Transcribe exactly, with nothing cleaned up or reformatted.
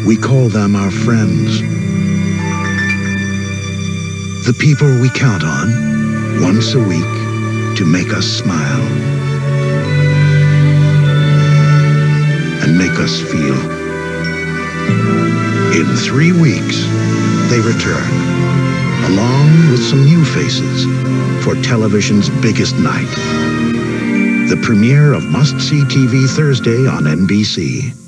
We call them our friends. The people we count on once a week to make us smile and make us feel. In three weeks, they return, along with some new faces, for television's biggest night. The premiere of Must-See T V Thursday on N B C.